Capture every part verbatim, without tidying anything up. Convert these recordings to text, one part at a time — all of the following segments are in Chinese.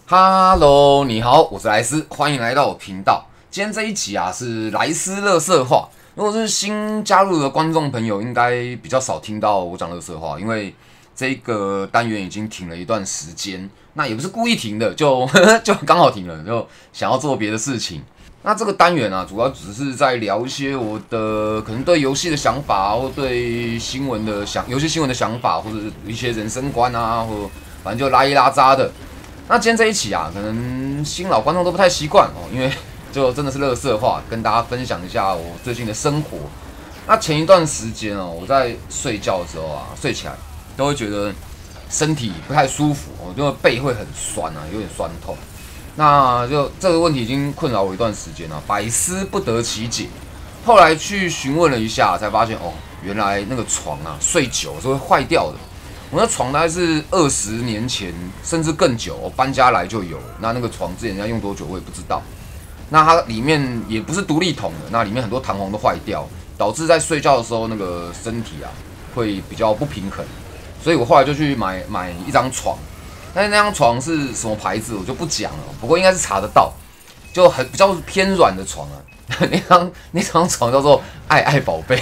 Hello， 你好，我是莱斯，欢迎来到我频道。今天这一集啊是莱斯垃圾话。如果是新加入的观众朋友，应该比较少听到我讲垃圾话，因为这个单元已经停了一段时间。那也不是故意停的，就呵呵就刚好停了，就想要做别的事情。那这个单元啊，主要只是在聊一些我的可能对游戏的想法，或对新闻的想游戏新闻的想法，或者一些人生观啊，或反正就拉一拉渣的。那今天这一期啊，可能新老观众都不太习惯哦，因为就真的是垃圾话，跟大家分享一下我最近的生活。那前一段时间哦，我在睡觉的时候啊，睡起来都会觉得身体不太舒服，哦，就背会很酸啊，有点酸痛。那就这个问题已经困扰我一段时间了，百思不得其解。后来去询问了一下，才发现哦，原来那个床啊，睡久是会坏掉的。我那床大概是二十年前，甚至更久，我搬家来就有。那那个床之前要用多久我也不知道。那它里面也不是独立筒的，那里面很多弹簧都坏掉，导致在睡觉的时候那个身体啊会比较不平衡。所以我后来就去买买一张床，但是那张床是什么牌子我就不讲了，不过应该是查得到，就很比较偏软的床啊。那张那张床叫做爱爱宝贝。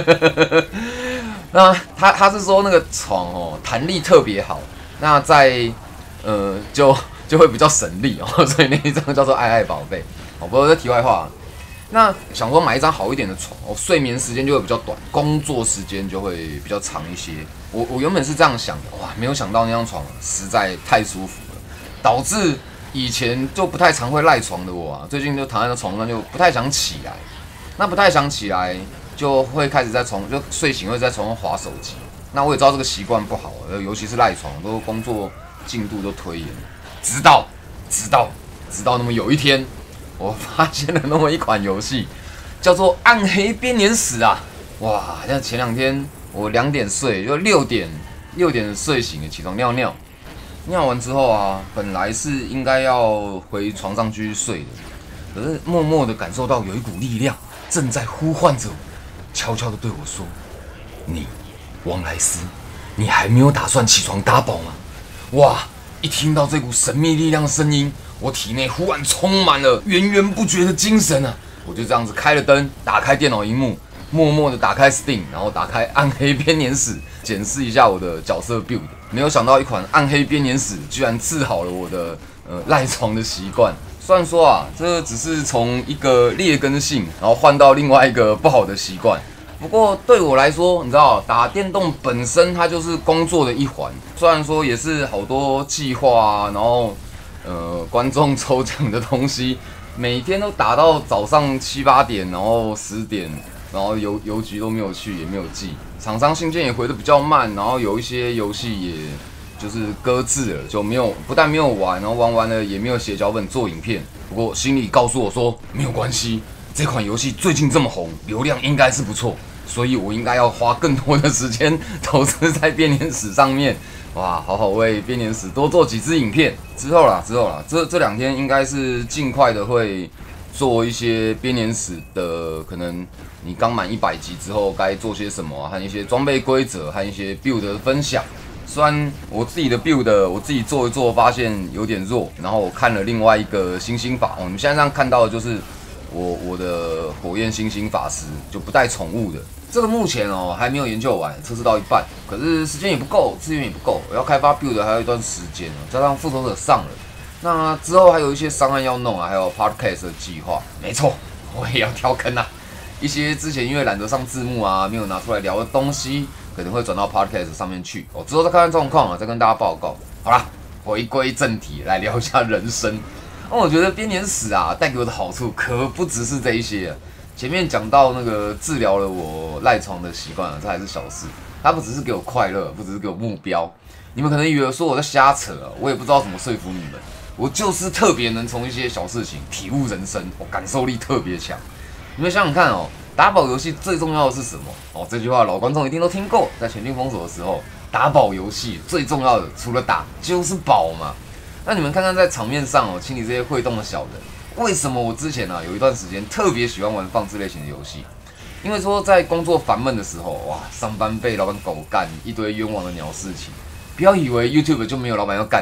那他他是说那个床哦弹力特别好，那在呃就就会比较省力哦，所以那一张叫做爱爱宝贝。哦，不过这题外话，那想说买一张好一点的床，哦，睡眠时间就会比较短，工作时间就会比较长一些。我我原本是这样想的，哇，没有想到那张床实在太舒服了，导致以前就不太常会赖床的我啊，最近就躺在那床上就不太想起来，那不太想起来。就会开始在床，就睡醒会在床上滑手机。那我也知道这个习惯不好，尤其是赖床，都工作进度都推延。直到，直到，直到那么有一天，我发现了那么一款游戏，叫做《暗黑编年史》啊！哇，像前两天我两点睡，就六点六点睡醒，起床尿尿，尿完之后啊，本来是应该要回床上继续睡的，可是默默的感受到有一股力量正在呼唤着我。悄悄地对我说：“你，王莱斯，你还没有打算起床打宝吗？”哇！一听到这股神秘力量的声音，我体内忽然充满了源源不绝的精神啊！我就这样子开了灯，打开电脑萤幕，默默地打开 Steam， 然后打开《暗黑编年史》，检视一下我的角色 build。没有想到，一款《暗黑编年史》居然治好了我的呃赖床的习惯。虽然说啊，这只是从一个劣根性，然后换到另外一个不好的习惯。不过对我来说，你知道，打电动本身它就是工作的一环。虽然说也是好多计划啊，然后呃观众抽奖的东西，每天都打到早上七八点，然后十点，然后邮邮局都没有去，也没有寄，厂商信件也回得比较慢，然后有一些游戏也。就是搁置了，就没有不但没有玩，然后玩完了也没有写脚本做影片。不过心里告诉我说没有关系，这款游戏最近这么红，流量应该是不错，所以我应该要花更多的时间投资在编年史上面。哇，好好为编年史多做几支影片。之后啦，之后啦，这这两天应该是尽快的会做一些编年史的，可能你刚满一百集之后该做些什么，和一些装备规则，和一些 build 的分享。虽然我自己的 build 我自己做一做，发现有点弱，然后我看了另外一个星星法，哦，你们现在这样看到的就是我我的火焰星星法师，就不带宠物的。这个目前哦还没有研究完，测试到一半，可是时间也不够，资源也不够，我要开发 build 还有一段时间，加上复仇者上了，那之后还有一些商案要弄啊，还有 podcast 的计划。没错，我也要跳坑啊，一些之前因为懒得上字幕啊，没有拿出来聊的东西。可能会转到 podcast 上面去，哦，之后再看看状况啊，再跟大家报告。好啦，回归正题，来聊一下人生。那我觉得编年史啊，带给我的好处可不只是这一些啊。前面讲到那个治疗了我赖床的习惯啊，这还是小事。它不只是给我快乐，不只是给我目标。你们可能以为说我在瞎扯啊，我也不知道怎么说服你们。我就是特别能从一些小事情体悟人生，我感受力特别强。你们想想看哦。打宝游戏最重要的是什么？哦，这句话老观众一定都听过。在全境封锁的时候，打宝游戏最重要的除了打就是宝嘛。那你们看看在场面上哦，清理这些会动的小人，为什么我之前啊有一段时间特别喜欢玩放置类型的游戏？因为说在工作烦闷的时候，哇，上班被老板狗干，一堆冤枉的鸟事情。不要以为 YouTube 就没有老板要干你，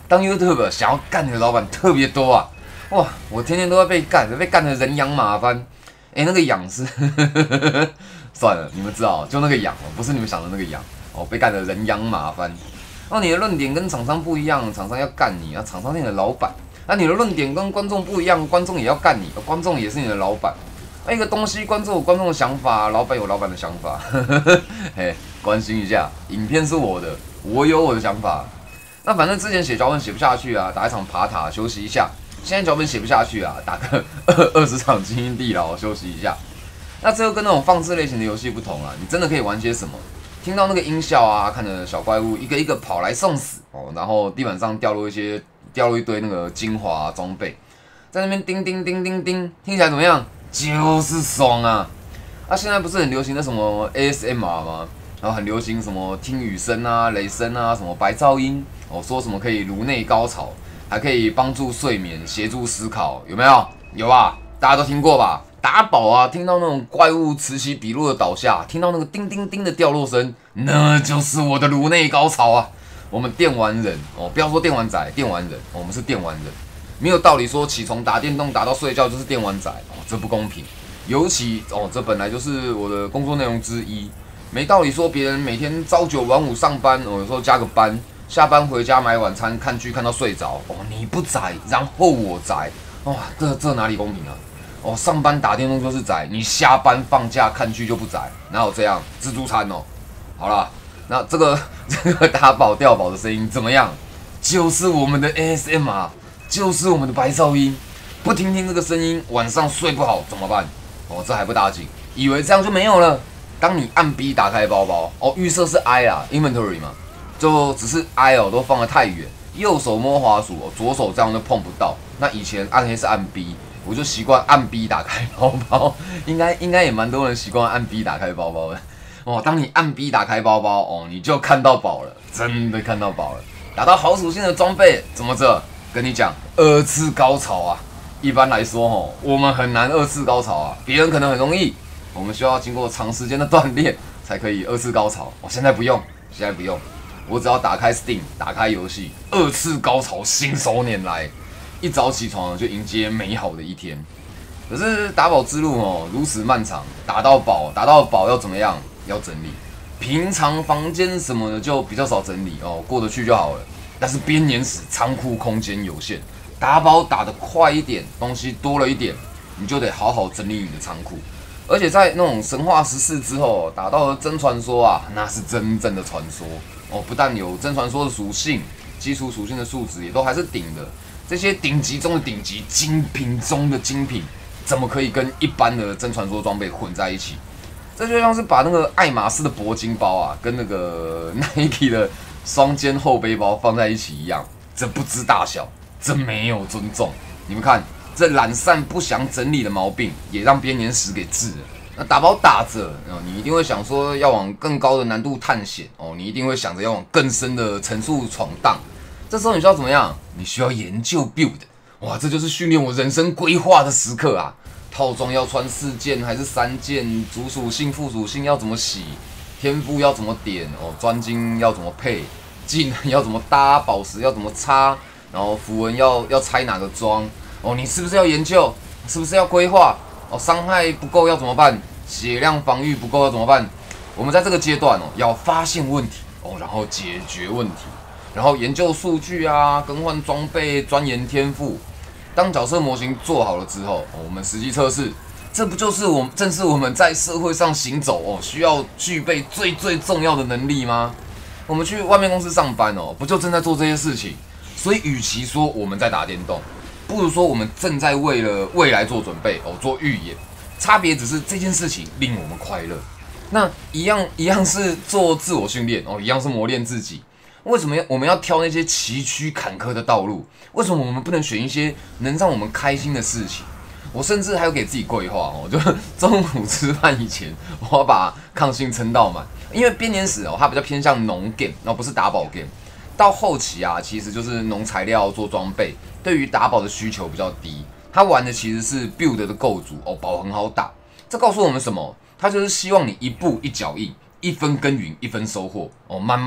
当 YouTube 想要干你的老板特别多啊！哇，我天天都在被干，被干的人仰马翻。哎、欸，那个痒是算了，你们知道，就那个痒哦，不是你们想的那个痒哦，被干的人仰马翻。那你的论点跟厂商不一样，厂商要干你啊，厂商是你的老板。那你的论点跟观众不一样，观众也要干你，观众也是你的老板。那一个东西，观众有观众的想法，老板有老板的想法，嘿，关心一下。影片是我的，我有我的想法。那反正之前写脚本写不下去啊，打一场爬塔休息一下。现在脚本写不下去啊，打个二二十场精英地牢休息一下。那这又跟那种放置类型的游戏不同啊，你真的可以玩些什么？听到那个音效啊，看着小怪物一个一个跑来送死哦，然后地板上掉落一些掉落一堆那个精华装备，在那边叮叮叮叮叮，听起来怎么样？就是爽啊！啊，现在不是很流行的什么 A S M R 吗？然后很流行什么听雨声啊、雷声啊、什么白噪音哦，说什么可以颅内高潮，还可以帮助睡眠、协助思考，有没有？有吧？大家都听过吧？打宝啊，听到那种怪物此起彼落的倒下，听到那个叮叮叮的掉落声，那就是我的颅内高潮啊！我们电玩人哦，不要说电玩仔，电玩人，哦、我们是电玩人。没有道理说起床打电动打到睡觉就是电玩仔哦，这不公平。尤其哦，这本来就是我的工作内容之一，没道理说别人每天朝九晚五上班哦，有时候加个班，下班回家买晚餐看剧看到睡着哦，你不宅，然后我宅，哇，这这哪里公平啊？哦，上班打电动就是宅，你下班放假看剧就不宅，哪有这样？自助餐哦。好啦，那这个这个打宝掉宝的声音怎么样？就是我们的 A S M R。就是我们的白噪音，不听听这个声音，晚上睡不好怎么办？哦，这还不打紧，以为这样就没有了。当你按 B 打开包包，哦，预设是 I 啊 ，inventory 嘛，就只是 I 哦，都放得太远，右手摸滑鼠，哦，左手这样就碰不到。那以前暗黑是按 B， 我就习惯按 B 打开包包，应该应该也蛮多人习惯按 B 打开包包的。哦，当你按 B 打开包包，哦，你就看到宝了，真的看到宝了，打到好属性的装备，怎么着？跟你讲，二次高潮啊！一般来说，吼，我们很难二次高潮啊，别人可能很容易，我们需要经过长时间的锻炼才可以二次高潮。我、哦、现在不用，现在不用，我只要打开 Steam， 打开游戏，二次高潮信手拈来，一早起床就迎接美好的一天。可是打宝之路哦，如此漫长，打到宝，打到宝要怎么样？要整理，平常房间什么的就比较少整理哦，过得去就好了。但是编年史仓库空间有限，打宝打得快一点，东西多了一点，你就得好好整理你的仓库。而且在那种神话十四之后，打到了真传说啊，那是真正的传说哦！不但有真传说的属性，基础属性的数值也都还是顶的。这些顶级中的顶级，精品中的精品，怎么可以跟一般的真传说装备混在一起？这就像是把那个爱马仕的铂金包啊，跟那个 Nike 的双肩后背包放在一起一样，这不知大小，这没有尊重。你们看，这懒散不想整理的毛病，也让编年史给治了。那打宝打着，你一定会想说要往更高的难度探险哦，你一定会想着要往更深的层数闯荡。这时候你需要怎么样？你需要研究 build， 哇，这就是训练我人生规划的时刻啊！套装要穿四件还是三件？主属性、副属性要怎么洗？天赋要怎么点？哦，专精要怎么配？技能要怎么搭？宝石要怎么插？然后符文要要拆哪个装？哦，你是不是要研究？是不是要规划？哦，伤害不够要怎么办？血量防御不够要怎么办？我们在这个阶段哦，要发现问题哦，然后解决问题，然后研究数据啊，更换装备，钻研天赋。当角色模型做好了之后，哦，我们实际测试，这不就是我们正是我们在社会上行走哦需要具备最最重要的能力吗？我们去外面公司上班哦，不就正在做这些事情？所以，与其说我们在打电动，不如说我们正在为了未来做准备哦，做预演。差别只是这件事情令我们快乐。那一样一样是做自我训练哦，一样是磨练自己。为什么要我们要挑那些崎岖坎坷的道路？为什么我们不能选一些能让我们开心的事情？我甚至还有给自己规划哦，就中午吃饭以前，我要把抗性撑到满。因为编年史哦，它比较偏向农 game， 然后不是打宝 game。到后期啊，其实就是农材料做装备，对于打宝的需求比较低。他玩的其实是 build 的构筑哦，宝很好打。这告诉我们什么？他就是希望你一步一脚印，一分耕耘一分收获哦，慢慢的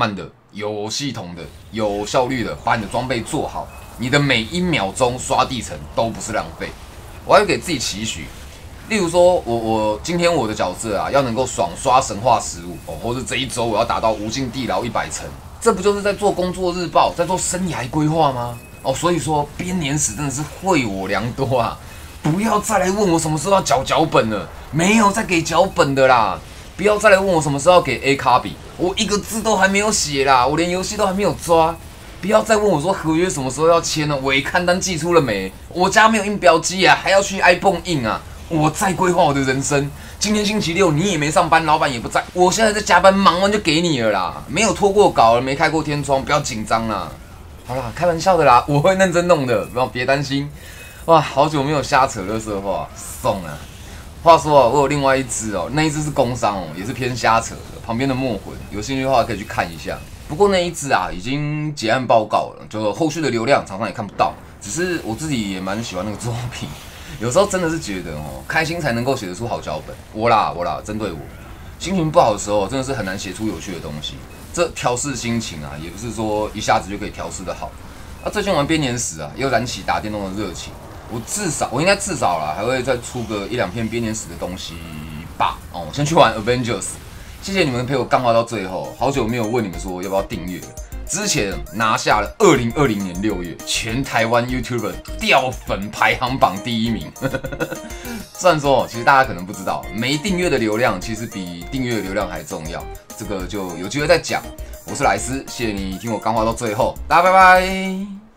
有系统的、有效率的把你的装备做好，你的每一秒钟刷地层都不是浪费。我还会给自己期许，例如说我我今天我的角色啊，要能够爽刷神话十五哦，或者这一周我要达到无尽地牢一百层，这不就是在做工作日报，在做生涯规划吗？哦，所以说编年史真的是惠我良多啊！不要再来问我什么时候要缴脚本了，没有再给脚本的啦！不要再来问我什么时候要给 A 卡比，我一个字都还没有写啦，我连游戏都还没有抓。不要再问我说合约什么时候要签了，尾勘单寄出了没？我家没有印表机啊，还要去 iPhone 印啊！我在规划我的人生。今天星期六，你也没上班，老板也不在，我现在在加班，忙完就给你了啦。没有拖过稿，没开过天窗，不要紧张啦。好啦，开玩笑的啦，我会认真弄的，不要别担心。哇，好久没有瞎扯垃圾话，送啊！话说啊，我有另外一支哦，那一支是工商哦，也是偏瞎扯的，旁边的墨魂，有兴趣的话可以去看一下。不过那一支啊，已经结案报告了，就后续的流量常常也看不到。只是我自己也蛮喜欢那个作品，有时候真的是觉得哦，开心才能够写得出好脚本。我啦，我啦，针对我，心情不好的时候，真的是很难写出有趣的东西。这调试心情啊，也不是说一下子就可以调试的好。那、啊、最近玩编年史啊，又燃起打电动的热情。我至少，我应该至少啦，还会再出个一两篇编年史的东西吧。哦，我先去玩 Avengers。谢谢你们陪我干话到最后，好久没有问你们说要不要订阅了。之前拿下了二零二零年六月全台湾 YouTuber 掉粉排行榜第一名。虽然说，其实大家可能不知道，没订阅的流量其实比订阅的流量还重要。这个就有机会再讲。我是莱斯，谢谢你听我干话到最后，大家拜拜。